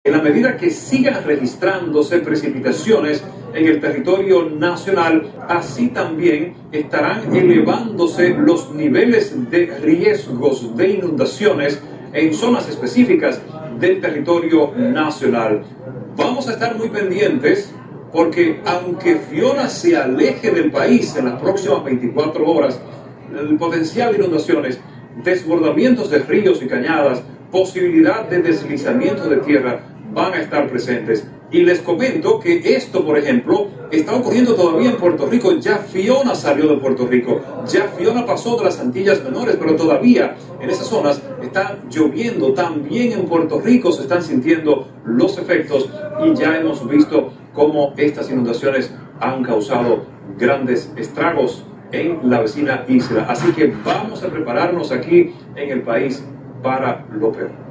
En la medida que sigan registrándose precipitaciones en el territorio nacional, así también estarán elevándose los niveles de riesgos de inundaciones en zonas específicas del territorio nacional. Vamos a estar muy pendientes porque aunque Fiona se aleje del país en las próximas 24 horas, el potencial de inundaciones, desbordamientos de ríos y cañadas, posibilidad de deslizamiento de tierra van a estar presentes. Y les comento que esto, por ejemplo, está ocurriendo todavía en Puerto Rico. Ya Fiona salió de Puerto Rico, ya Fiona pasó de las Antillas Menores, pero todavía en esas zonas está lloviendo. También en Puerto Rico se están sintiendo los efectos y ya hemos visto cómo estas inundaciones han causado grandes estragos en la vecina isla. Así que vamos a prepararnos aquí en el país para lo peor.